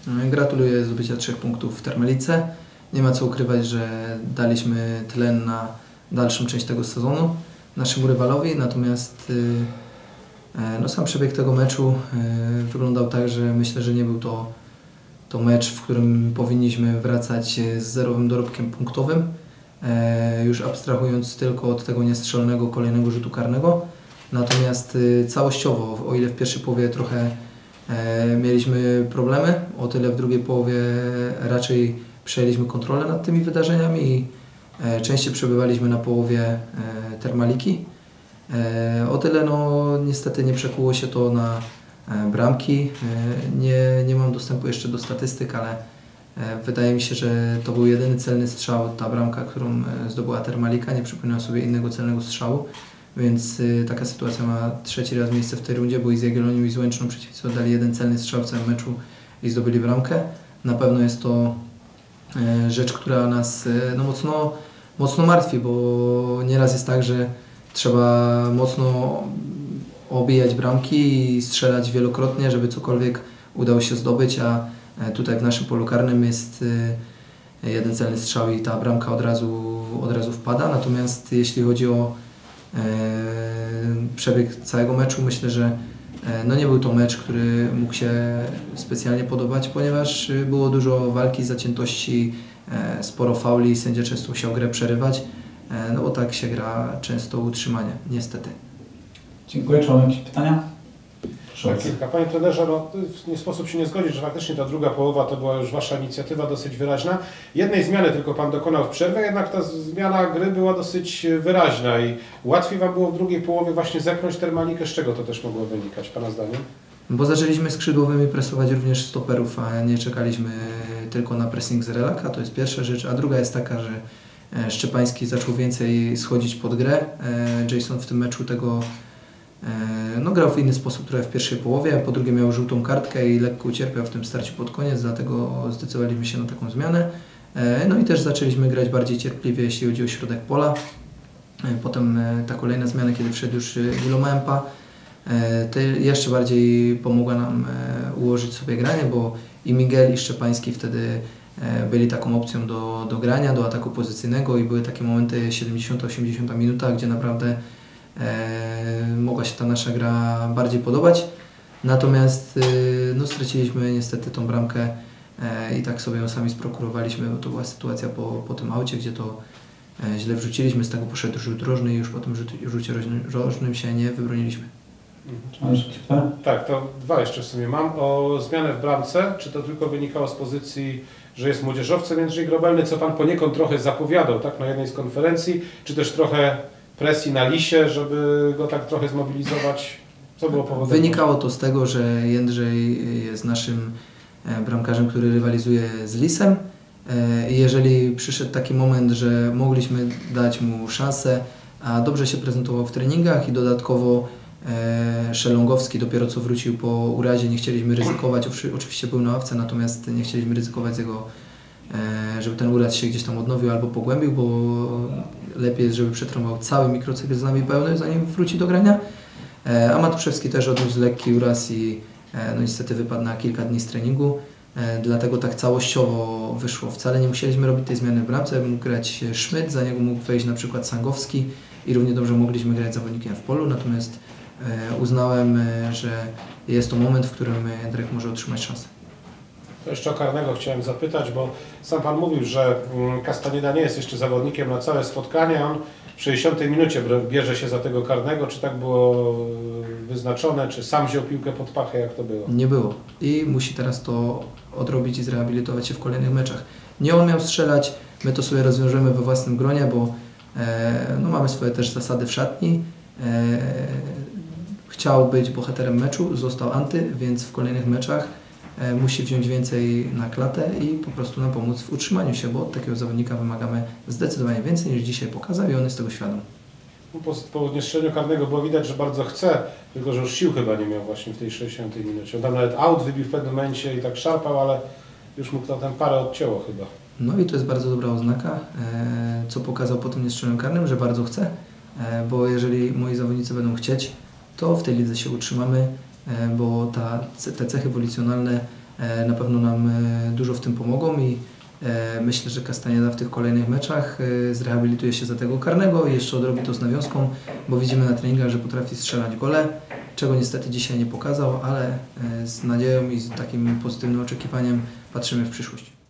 Gratuluję zdobycia 3 punktów w Termalice. Nie ma co ukrywać, że daliśmy tlen na dalszą część tego sezonu naszemu rywalowi, natomiast sam przebieg tego meczu wyglądał tak, że myślę, że nie był to mecz, w którym powinniśmy wracać z zerowym dorobkiem punktowym, już abstrahując tylko od tego niestrzelonego kolejnego rzutu karnego. Natomiast całościowo, o ile w pierwszej połowie trochę mieliśmy problemy, o tyle w drugiej połowie raczej przejęliśmy kontrolę nad tymi wydarzeniami i częściej przebywaliśmy na połowie Termaliki. O tyle niestety nie przekuło się to na bramki. Nie mam dostępu jeszcze do statystyk, ale wydaje mi się, że to był jedyny celny strzał, ta bramka, którą zdobyła Termalika. Nie przypominam sobie innego celnego strzału, więc taka sytuacja ma trzeci raz miejsce w tej rundzie, bo i z Jagiellonią i z Łęczną przeciwnicy oddali jeden celny strzał w całym meczu i zdobyli bramkę. Na pewno jest to rzecz, która nas mocno martwi, bo nieraz jest tak, że trzeba mocno obijać bramki i strzelać wielokrotnie, żeby cokolwiek udało się zdobyć, a tutaj w naszym polu karnym jest jeden celny strzał i ta bramka od razu wpada. Natomiast jeśli chodzi o przebieg całego meczu, myślę, że nie był to mecz, który mógł się specjalnie podobać, ponieważ było dużo walki, zaciętości, sporo fauli i sędzia często musiał grę przerywać, bo tak się gra często utrzymanie, niestety. Dziękuję. Czy mamy jakieś pytania? Tak, kilka. Panie trenerze, nie sposób się nie zgodzić, że faktycznie ta druga połowa to była już Wasza inicjatywa dosyć wyraźna. Jednej zmiany tylko Pan dokonał w przerwie, jednak ta zmiana gry była dosyć wyraźna i łatwiej Wam było w drugiej połowie właśnie zepchnąć Termalikę. Z czego to też mogło wynikać, Pana zdaniem? Bo zaczęliśmy skrzydłowymi presować również stoperów, a nie czekaliśmy tylko na pressing z relaka, to jest pierwsza rzecz, a druga jest taka, że Szczepański zaczął więcej schodzić pod grę. Jason w tym meczu tego grał w inny sposób trochę w pierwszej połowie, a po drugie miał żółtą kartkę i lekko ucierpiał w tym starciu pod koniec, dlatego zdecydowaliśmy się na taką zmianę. I też zaczęliśmy grać bardziej cierpliwie, jeśli chodzi o środek pola. Potem ta kolejna zmiana, kiedy wszedł już Ilomempa, to jeszcze bardziej pomogła nam ułożyć sobie granie, bo i Miguel i Szczepański wtedy byli taką opcją do grania, do ataku pozycyjnego i były takie momenty 70-80 minuta, gdzie naprawdę mogła się ta nasza gra bardziej podobać. Natomiast straciliśmy niestety tą bramkę i tak sobie ją sami sprokurowaliśmy, bo to była sytuacja po tym aucie, gdzie to źle wrzuciliśmy, z tego poszedł rzut rożny i już po tym rzucie rożnym się nie wybroniliśmy. Tak, to dwa jeszcze w sumie mam. O zmianę w bramce, czy to tylko wynikało z pozycji, że jest młodzieżowcem Jędrzej Grobelny, co Pan poniekąd trochę zapowiadał, tak, na jednej z konferencji, czy też trochę presji na Lisie, żeby go tak trochę zmobilizować? Co było powodem? Wynikało to z tego, że Jędrzej jest naszym bramkarzem, który rywalizuje z Lisem. Jeżeli przyszedł taki moment, że mogliśmy dać mu szansę, a dobrze się prezentował w treningach i dodatkowo Szelongowski dopiero co wrócił po urazie, nie chcieliśmy ryzykować, oczywiście był na ławce, natomiast nie chcieliśmy ryzykować jego, żeby ten uraz się gdzieś tam odnowił albo pogłębił, bo lepiej jest, żeby przetrwał cały mikrocykl z nami pełny, zanim wróci do grania. A Matuszewski też odniósł lekki uraz i niestety wypadł na kilka dni z treningu, dlatego tak całościowo wyszło. Wcale nie musieliśmy robić tej zmiany w bramce, mógł grać Szmyt, za niego mógł wejść na przykład Sangowski i równie dobrze mogliśmy grać zawodnikiem w polu, natomiast uznałem, że jest to moment, w którym Jędrek może otrzymać szansę. To jeszcze o karnego chciałem zapytać, bo sam Pan mówił, że Castañeda nie jest jeszcze zawodnikiem na całe spotkanie. On w 60 minucie bierze się za tego karnego. Czy tak było wyznaczone, czy sam wziął piłkę pod pachę, jak to było? Nie było i musi teraz to odrobić i zrehabilitować się w kolejnych meczach. Nie on miał strzelać, my to sobie rozwiążemy we własnym gronie, bo mamy swoje też zasady w szatni. Chciał być bohaterem meczu, został anty, więc w kolejnych meczach musi wziąć więcej na klatę i po prostu nam pomóc w utrzymaniu się, bo od takiego zawodnika wymagamy zdecydowanie więcej niż dzisiaj pokazał i on jest tego świadom. Po niestrzeleniu karnego było widać, że bardzo chce, tylko że już sił chyba nie miał właśnie w tej 60 minucie. On tam nawet aut wybił w pewnym momencie i tak szarpał, ale już mu to ten parę odcięło chyba. No i to jest bardzo dobra oznaka, co pokazał po tym niestrzeleniu karnym, że bardzo chce, bo jeżeli moi zawodnicy będą chcieć, to w tej lidze się utrzymamy, bo te cechy wolicjonalne na pewno nam dużo w tym pomogą i myślę, że Castañeda w tych kolejnych meczach zrehabilituje się za tego karnego i jeszcze odrobi to z nawiązką, bo widzimy na treningach, że potrafi strzelać gole, czego niestety dzisiaj nie pokazał, ale z nadzieją i z takim pozytywnym oczekiwaniem patrzymy w przyszłość.